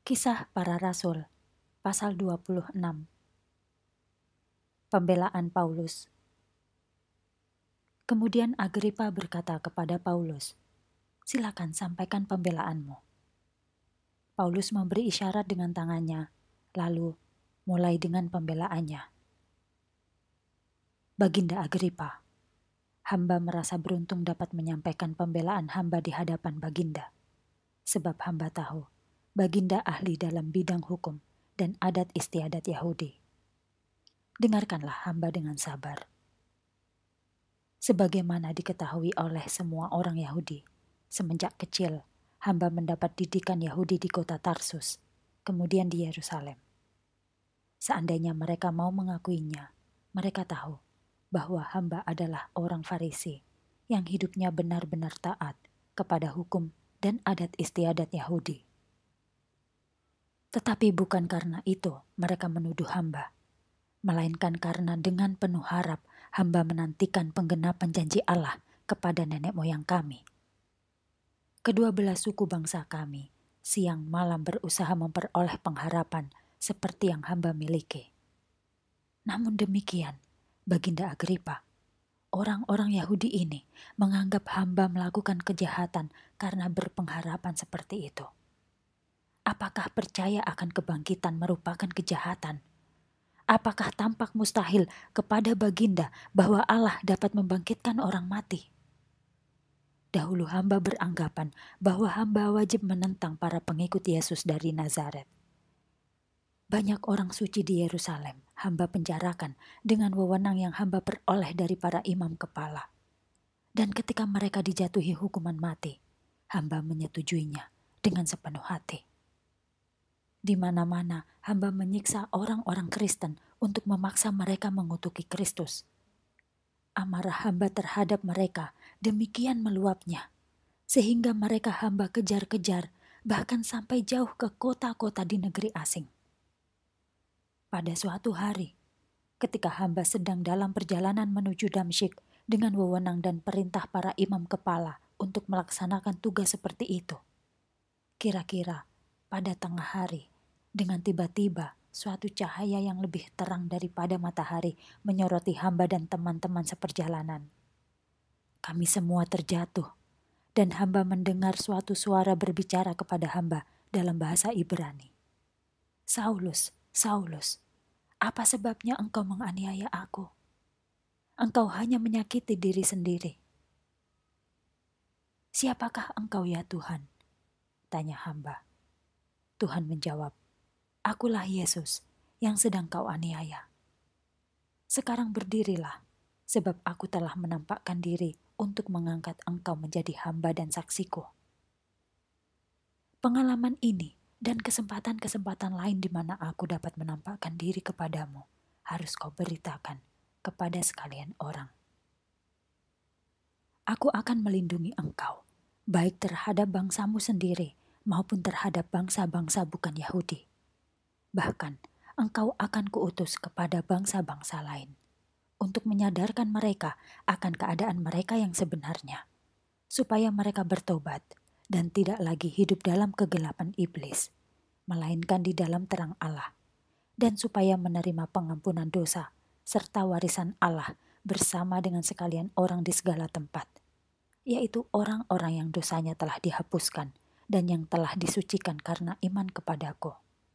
Kisah Para Rasul, pasal 26. Pembelaan Paulus. Kemudian Agripa berkata kepada Paulus, "Silakan sampaikan pembelaanmu." Paulus memberi isyarat dengan tangannya, lalu mulai dengan pembelaannya. Baginda Agripa, hamba merasa beruntung dapat menyampaikan pembelaan hamba di hadapan Baginda. Sebab hamba tahu, Baginda ahli dalam bidang hukum dan adat istiadat Yahudi. Dengarkanlah hamba dengan sabar. Sebagaimana diketahui oleh semua orang Yahudi, semenjak kecil hamba mendapat didikan Yahudi di kota Tarsus, kemudian di Yerusalem. Seandainya mereka mau mengakuinya, mereka tahu bahwa hamba adalah orang Farisi yang hidupnya benar-benar taat kepada hukum dan adat istiadat Yahudi. Tetapi bukan karena itu mereka menuduh hamba, melainkan karena dengan penuh harap hamba menantikan penggenapan janji Allah kepada nenek moyang kami. Kedua belah suku bangsa kami siang malam berusaha memperoleh pengharapan seperti yang hamba miliki. Namun demikian, Baginda Agripa, orang-orang Yahudi ini menganggap hamba melakukan kejahatan karena berpengharapan seperti itu. Apakah percaya akan kebangkitan merupakan kejahatan? Apakah tampak mustahil kepada Baginda bahwa Allah dapat membangkitkan orang mati? Dahulu hamba beranggapan bahwa hamba wajib menentang para pengikut Yesus dari Nazaret. Banyak orang suci di Yerusalem hamba penjarakan dengan wewenang yang hamba peroleh dari para imam kepala. Dan ketika mereka dijatuhi hukuman mati, hamba menyetujuinya dengan sepenuh hati. Di mana-mana hamba menyiksa orang-orang Kristen untuk memaksa mereka mengutuki Kristus. Amarah hamba terhadap mereka demikian meluapnya, sehingga mereka hamba kejar-kejar bahkan sampai jauh ke kota-kota di negeri asing. Pada suatu hari, ketika hamba sedang dalam perjalanan menuju Damsyik dengan wewenang dan perintah para imam kepala untuk melaksanakan tugas seperti itu, kira-kira pada tengah hari, dengan tiba-tiba suatu cahaya yang lebih terang daripada matahari menyoroti hamba dan teman-teman seperjalanan. Kami semua terjatuh, dan hamba mendengar suatu suara berbicara kepada hamba dalam bahasa Ibrani. "Saulus, Saulus, apa sebabnya engkau menganiaya aku? Engkau hanya menyakiti diri sendiri." "Siapakah engkau ya Tuhan?" tanya hamba. Tuhan menjawab, "Akulah Yesus yang sedang kau aniaya. Sekarang berdirilah, sebab aku telah menampakkan diri untuk mengangkat engkau menjadi hamba dan saksiku." Pengalaman ini dan kesempatan-kesempatan lain di mana aku dapat menampakkan diri kepadamu harus kau beritakan kepada sekalian orang. Aku akan melindungi engkau, baik terhadap bangsamu sendiri maupun terhadap bangsa-bangsa bukan Yahudi. Bahkan engkau akan kuutus kepada bangsa-bangsa lain untuk menyadarkan mereka akan keadaan mereka yang sebenarnya, supaya mereka bertobat dan tidak lagi hidup dalam kegelapan iblis, melainkan di dalam terang Allah, dan supaya menerima pengampunan dosa serta warisan Allah bersama dengan sekalian orang di segala tempat, yaitu orang-orang yang dosanya telah dihapuskan dan yang telah disucikan karena iman kepadaku.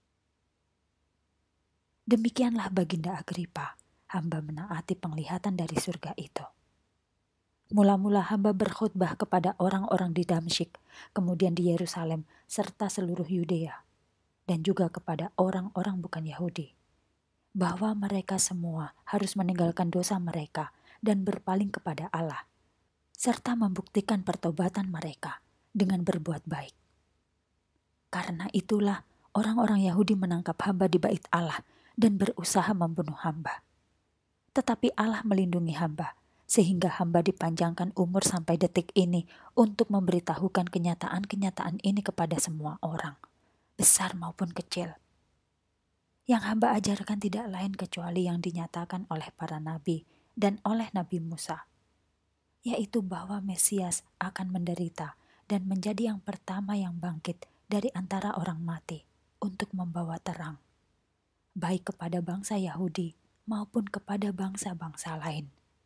Demikianlah Baginda Agripa, hamba menaati penglihatan dari surga itu. Mula-mula hamba berkhutbah kepada orang-orang di Damsyik, kemudian di Yerusalem, serta seluruh Yudea, dan juga kepada orang-orang bukan Yahudi, bahwa mereka semua harus meninggalkan dosa mereka dan berpaling kepada Allah, serta membuktikan pertobatan mereka dengan berbuat baik. Karena itulah orang-orang Yahudi menangkap hamba di bait Allah dan berusaha membunuh hamba. Tetapi Allah melindungi hamba, sehingga hamba dipanjangkan umur sampai detik ini untuk memberitahukan kenyataan-kenyataan ini kepada semua orang, besar maupun kecil. Yang hamba ajarkan tidak lain kecuali yang dinyatakan oleh para nabi dan oleh Nabi Musa, yaitu bahwa Mesias akan menderita dan menjadi yang pertama yang bangkit dari antara orang mati, untuk membawa terang, baik kepada bangsa Yahudi maupun kepada bangsa-bangsa lain.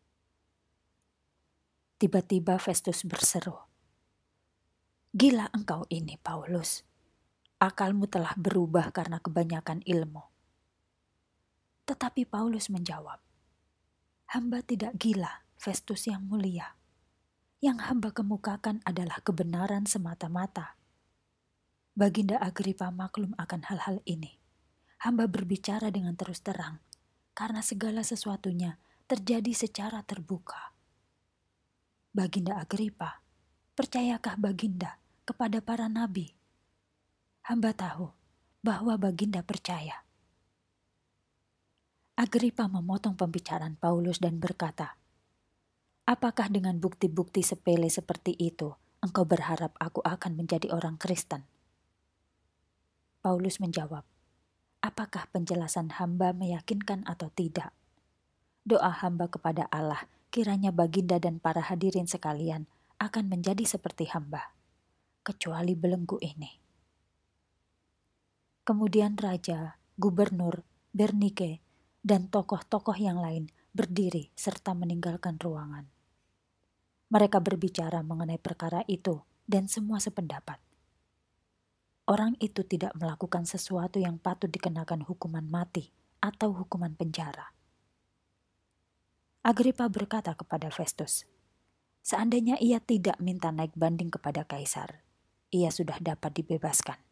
Tiba-tiba Festus berseru, "Gila engkau ini, Paulus. Akalmu telah berubah karena kebanyakan ilmu." Tetapi Paulus menjawab, "Hamba tidak gila, Festus yang mulia. Yang hamba kemukakan adalah kebenaran semata-mata. Baginda Agripa maklum akan hal-hal ini. Hamba berbicara dengan terus terang, karena segala sesuatunya terjadi secara terbuka. Baginda Agripa, percayakah Baginda kepada para nabi? Hamba tahu bahwa Baginda percaya." Agripa memotong pembicaraan Paulus dan berkata, "Apakah dengan bukti-bukti sepele seperti itu engkau berharap aku akan menjadi orang Kristen?" Paulus menjawab, "Apakah penjelasan hamba meyakinkan atau tidak? Doa hamba kepada Allah kiranya Baginda dan para hadirin sekalian akan menjadi seperti hamba, kecuali belenggu ini." Kemudian raja, gubernur, Bernike, dan tokoh-tokoh yang lain berdiri serta meninggalkan ruangan. Mereka berbicara mengenai perkara itu dan semua sependapat. Orang itu tidak melakukan sesuatu yang patut dikenakan hukuman mati atau hukuman penjara. Agripa berkata kepada Festus, "Seandainya ia tidak minta naik banding kepada kaisar, ia sudah dapat dibebaskan."